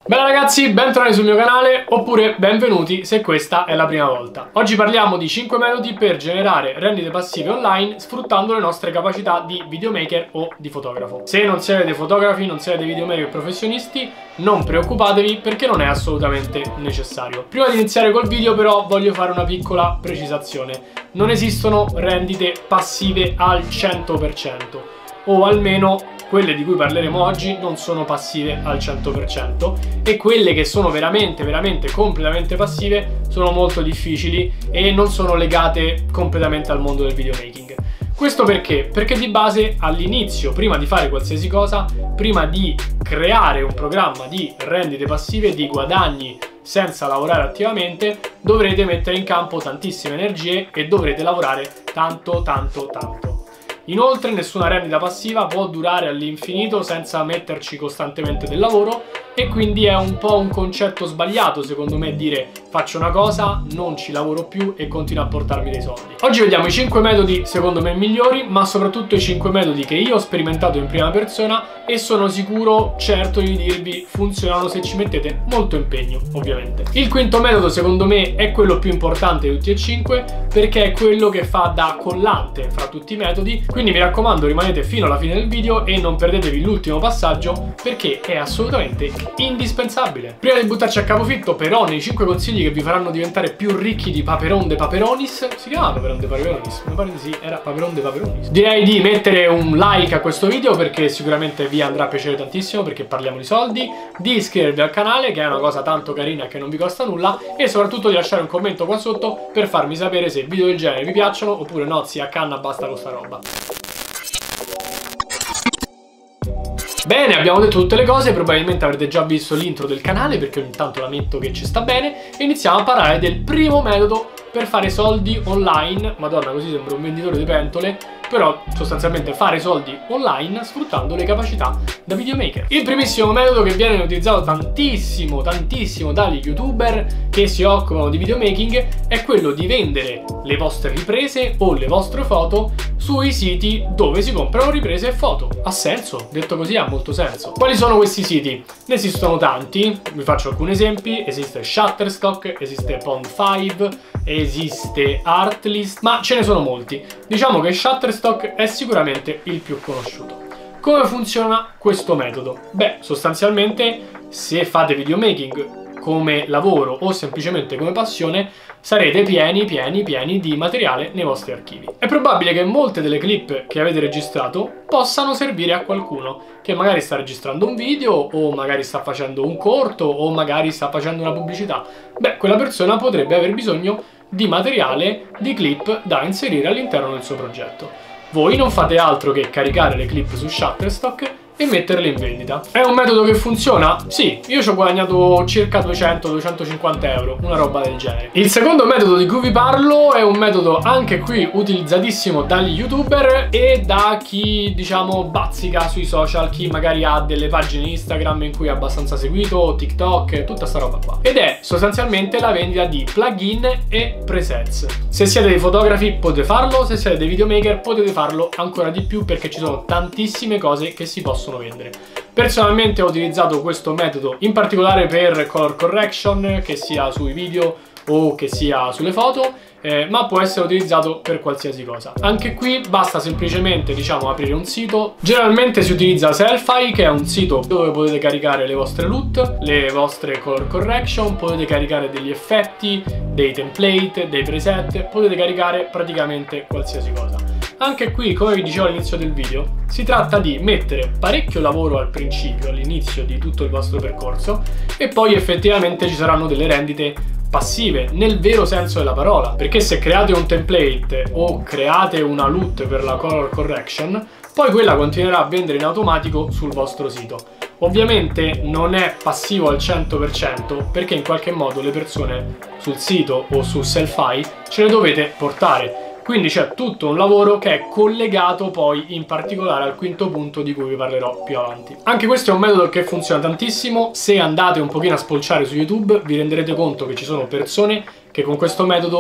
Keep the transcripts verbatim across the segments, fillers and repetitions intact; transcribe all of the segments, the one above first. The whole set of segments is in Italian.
Bene ragazzi, bentornati sul mio canale, oppure benvenuti se questa è la prima volta. Oggi parliamo di cinque metodi per generare rendite passive online sfruttando le nostre capacità di videomaker o di fotografo. Se non siete dei fotografi, non siete dei videomaker professionisti, non preoccupatevi perché non è assolutamente necessario. Prima di iniziare col video però voglio fare una piccola precisazione. Non esistono rendite passive al cento per cento, o almeno quelle di cui parleremo oggi non sono passive al cento per cento, e quelle che sono veramente, veramente completamente passive sono molto difficili e non sono legate completamente al mondo del videomaking. Questo perché? Perché di base all'inizio, prima di fare qualsiasi cosa, prima di creare un programma di rendite passive, di guadagni senza lavorare attivamente, dovrete mettere in campo tantissime energie e dovrete lavorare tanto, tanto, tanto. Inoltre nessuna rendita passiva può durare all'infinito senza metterci costantemente del lavoro, e quindi è un po' un concetto sbagliato secondo me dire faccio una cosa, non ci lavoro più e continuo a portarmi dei soldi. Oggi vediamo i cinque metodi secondo me migliori, ma soprattutto i cinque metodi che io ho sperimentato in prima persona e sono sicuro, certo di dirvi, funzionano se ci mettete molto impegno, ovviamente. Il quinto metodo secondo me è quello più importante di tutti e cinque, perché è quello che fa da collante fra tutti i metodi, quindi mi raccomando rimanete fino alla fine del video e non perdetevi l'ultimo passaggio perché è assolutamente indispensabile. Prima di buttarci a capofitto però nei cinque consigli che vi faranno diventare più ricchi di Paperon de Paperonis, si chiama Paperon de Paperonis? Mi pare di sì, era Paperon de Paperonis. Direi di mettere un like a questo video perché sicuramente vi andrà a piacere tantissimo, perché parliamo di soldi, di iscrivervi al canale che è una cosa tanto carina che non vi costa nulla, e soprattutto di lasciare un commento qua sotto per farmi sapere se video del genere vi piacciono oppure no, zia canna, basta con sta roba. Bene, abbiamo detto tutte le cose, probabilmente avrete già visto l'intro del canale perché ogni tanto la metto che ci sta bene, e iniziamo a parlare del primo metodo per fare soldi online. Madonna, così sembra un venditore di pentole, però sostanzialmente fare soldi online sfruttando le capacità da videomaker. Il primissimo metodo che viene utilizzato tantissimo, tantissimo dagli youtuber che si occupano di videomaking è quello di vendere le vostre riprese o le vostre foto sui siti dove si comprano riprese e foto. Ha senso? Detto così ha molto senso. Quali sono questi siti? Ne esistono tanti, vi faccio alcuni esempi. Esiste Shutterstock, esiste Pond cinque, esiste Artlist, ma ce ne sono molti. Diciamo che Shutterstock è sicuramente il più conosciuto. Come funziona questo metodo? Beh, sostanzialmente se fate videomaking come lavoro o semplicemente come passione, sarete pieni, pieni, pieni di materiale nei vostri archivi. È probabile che molte delle clip che avete registrato possano servire a qualcuno che magari sta registrando un video o magari sta facendo un corto o magari sta facendo una pubblicità. Beh, quella persona potrebbe aver bisogno di materiale, di clip da inserire all'interno del suo progetto. Voi non fate altro che caricare le clip su Shutterstock e metterle in vendita. È un metodo che funziona? Sì, io ci ho guadagnato circa duecento duecentocinquanta euro, una roba del genere. Il secondo metodo di cui vi parlo è un metodo anche qui utilizzatissimo dagli youtuber e da chi diciamo bazzica sui social, chi magari ha delle pagine Instagram in cui è abbastanza seguito, TikTok, tutta sta roba qua. Ed è sostanzialmente la vendita di plugin e presets. Se siete dei fotografi potete farlo, se siete dei videomaker potete farlo ancora di più perché ci sono tantissime cose che si possono vendere. Personalmente ho utilizzato questo metodo in particolare per color correction, che sia sui video o che sia sulle foto, eh, ma può essere utilizzato per qualsiasi cosa. Anche qui basta semplicemente diciamo aprire un sito. Generalmente si utilizza Sellfy, che è un sito dove potete caricare le vostre loot, le vostre color correction, potete caricare degli effetti, dei template, dei preset, potete caricare praticamente qualsiasi cosa. Anche qui, come vi dicevo all'inizio del video, si tratta di mettere parecchio lavoro al principio, all'inizio di tutto il vostro percorso, e poi effettivamente ci saranno delle rendite passive, nel vero senso della parola, perché se create un template o create una loot per la color correction, poi quella continuerà a vendere in automatico sul vostro sito. Ovviamente non è passivo al cento per cento perché in qualche modo le persone sul sito o su Sellfy ce le dovete portare. Quindi c'è tutto un lavoro che è collegato poi in particolare al quinto punto di cui vi parlerò più avanti. Anche questo è un metodo che funziona tantissimo. Se andate un pochino a spolciare su YouTube vi renderete conto che ci sono persone che con questo metodo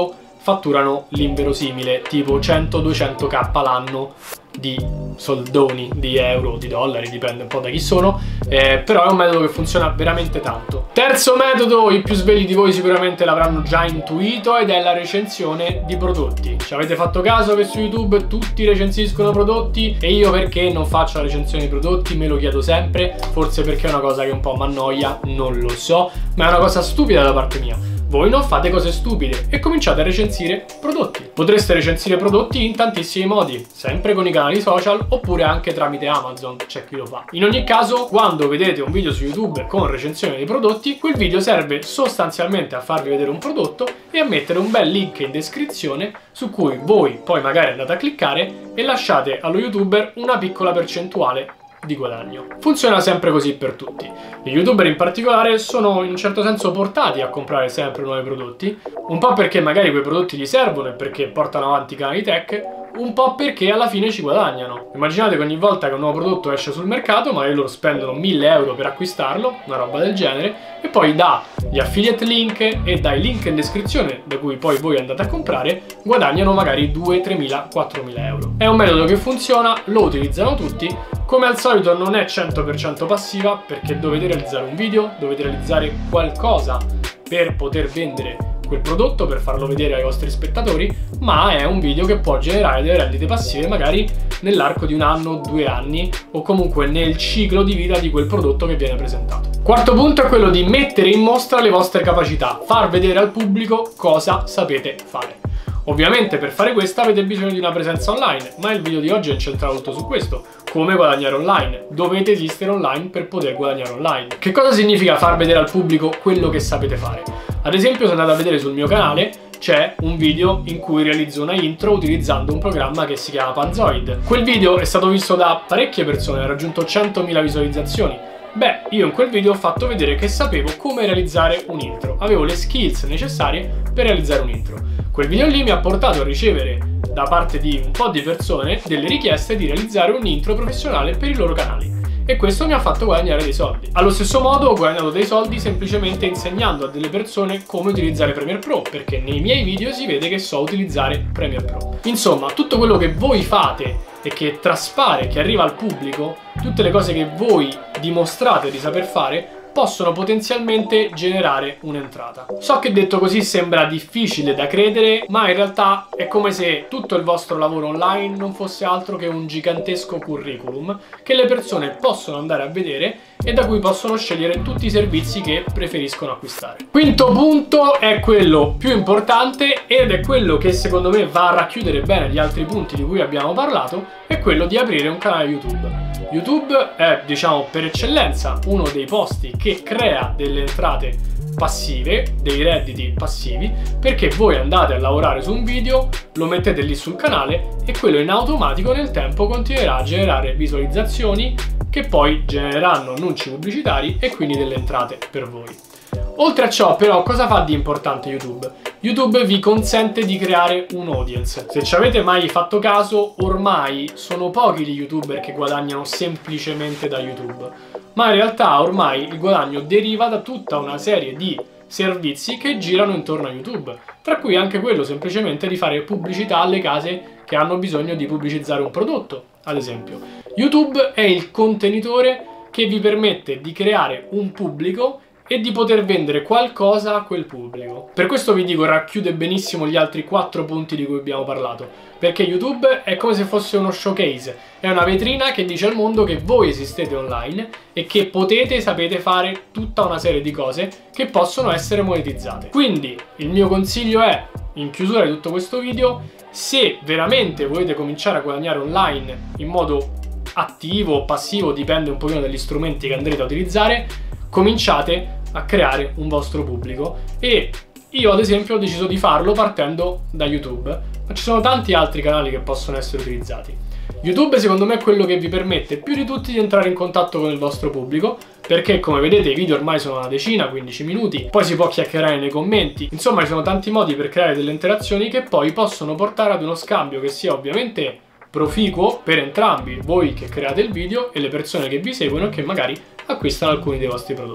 fatturano l'inverosimile, tipo cento duecento k l'anno di soldoni, di euro, di dollari, dipende un po' da chi sono, eh, però è un metodo che funziona veramente tanto. Terzo metodo, i più svegli di voi sicuramente l'avranno già intuito, ed è la recensione di prodotti. Ci avete fatto caso che su YouTube tutti recensiscono prodotti e io perché non faccio la recensione di prodotti? Me lo chiedo sempre, forse perché è una cosa che un po' mi annoia, non lo so, ma è una cosa stupida da parte mia. Voi non fate cose stupide e cominciate a recensire prodotti. Potreste recensire prodotti in tantissimi modi, sempre con i canali social oppure anche tramite Amazon, c'è chi lo fa. In ogni caso, quando vedete un video su YouTube con recensione dei prodotti, quel video serve sostanzialmente a farvi vedere un prodotto e a mettere un bel link in descrizione su cui voi poi magari andate a cliccare e lasciate allo YouTuber una piccola percentuale di guadagno. Funziona sempre così per tutti. Gli YouTuber in particolare sono in un certo senso portati a comprare sempre nuovi prodotti, un po' perché magari quei prodotti gli servono e perché portano avanti i canali tech, un po' perché alla fine ci guadagnano. Immaginate che ogni volta che un nuovo prodotto esce sul mercato, magari loro spendono mille euro per acquistarlo, una roba del genere, e poi dagli affiliate link e dai link in descrizione da cui poi voi andate a comprare, guadagnano magari due, tremila, quattromila euro. È un metodo che funziona, lo utilizzano tutti. Come al solito non è cento per cento passiva, perché dovete realizzare un video, dovete realizzare qualcosa per poter vendere quel prodotto, per farlo vedere ai vostri spettatori, ma è un video che può generare delle rendite passive magari nell'arco di un anno, due anni o comunque nel ciclo di vita di quel prodotto che viene presentato. Quarto punto è quello di mettere in mostra le vostre capacità, far vedere al pubblico cosa sapete fare. Ovviamente per fare questo avete bisogno di una presenza online, ma il video di oggi è incentrato tutto su questo. Come guadagnare online. Dovete esistere online per poter guadagnare online. Che cosa significa far vedere al pubblico quello che sapete fare? Ad esempio, se andate a vedere sul mio canale c'è un video in cui realizzo una intro utilizzando un programma che si chiama Panzoid. Quel video è stato visto da parecchie persone, ha raggiunto centomila visualizzazioni. Beh, io in quel video ho fatto vedere che sapevo come realizzare un intro, avevo le skills necessarie per realizzare un intro. Quel video lì mi ha portato a ricevere da parte di un po' di persone delle richieste di realizzare un intro professionale per i loro canali. E questo mi ha fatto guadagnare dei soldi. Allo stesso modo ho guadagnato dei soldi semplicemente insegnando a delle persone come utilizzare Premiere Pro, perché nei miei video si vede che so utilizzare Premiere Pro. Insomma, tutto quello che voi fate e che traspare, che arriva al pubblico, tutte le cose che voi dimostrate di saper fare, possono potenzialmente generare un'entrata. So che detto così sembra difficile da credere, ma in realtà è come se tutto il vostro lavoro online non fosse altro che un gigantesco curriculum che le persone possono andare a vedere e da cui possono scegliere tutti i servizi che preferiscono acquistare. Quinto punto è quello più importante ed è quello che secondo me va a racchiudere bene gli altri punti di cui abbiamo parlato, è quello di aprire un canale YouTube. YouTube è, diciamo, per eccellenza uno dei posti che crea delle entrate passive, dei redditi passivi, perché voi andate a lavorare su un video, lo mettete lì sul canale e quello in automatico nel tempo continuerà a generare visualizzazioni che poi genereranno annunci pubblicitari e quindi delle entrate per voi. Oltre a ciò, però, cosa fa di importante YouTube? YouTube vi consente di creare un audience. Se ci avete mai fatto caso, ormai sono pochi gli YouTuber che guadagnano semplicemente da YouTube, ma in realtà ormai il guadagno deriva da tutta una serie di servizi che girano intorno a YouTube, tra cui anche quello semplicemente di fare pubblicità alle case che hanno bisogno di pubblicizzare un prodotto, ad esempio. YouTube è il contenitore che vi permette di creare un pubblico e di poter vendere qualcosa a quel pubblico. Per questo vi dico, racchiude benissimo gli altri quattro punti di cui abbiamo parlato, perché YouTube è come se fosse uno showcase, è una vetrina che dice al mondo che voi esistete online e che potete e sapete fare tutta una serie di cose che possono essere monetizzate. Quindi il mio consiglio è, in chiusura di tutto questo video, se veramente volete cominciare a guadagnare online in modo attivo o passivo, dipende un pochino dagli strumenti che andrete a utilizzare, cominciate a creare un vostro pubblico. E io ad esempio ho deciso di farlo partendo da YouTube, ma ci sono tanti altri canali che possono essere utilizzati. YouTube secondo me è quello che vi permette più di tutti di entrare in contatto con il vostro pubblico, perché come vedete i video ormai sono una decina, quindici minuti, poi si può chiacchierare nei commenti, insomma ci sono tanti modi per creare delle interazioni che poi possono portare ad uno scambio che sia ovviamente proficuo per entrambi, voi che create il video e le persone che vi seguono e che magari acquistano alcuni dei vostri prodotti.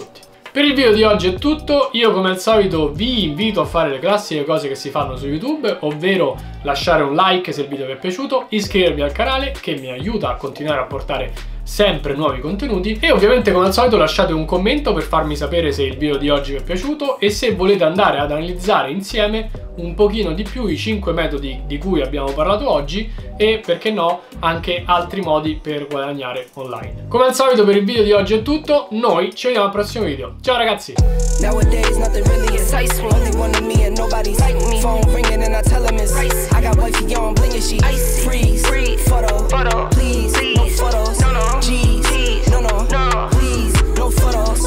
Per il video di oggi è tutto, io come al solito vi invito a fare le classiche cose che si fanno su YouTube, ovvero lasciare un like se il video vi è piaciuto, iscrivervi al canale che mi aiuta a continuare a portare sempre nuovi contenuti e ovviamente come al solito lasciate un commento per farmi sapere se il video di oggi vi è piaciuto e se volete andare ad analizzare insieme un pochino di più i cinque metodi di cui abbiamo parlato oggi e perché no anche altri modi per guadagnare online. Come al solito per il video di oggi è tutto, noi ci vediamo al prossimo video. Ciao ragazzi! Nowadays nothing really excites me. Only one of me and nobody's like me. Phone ringing and I tell him it's ice. I got wifey on bling and she icy. Free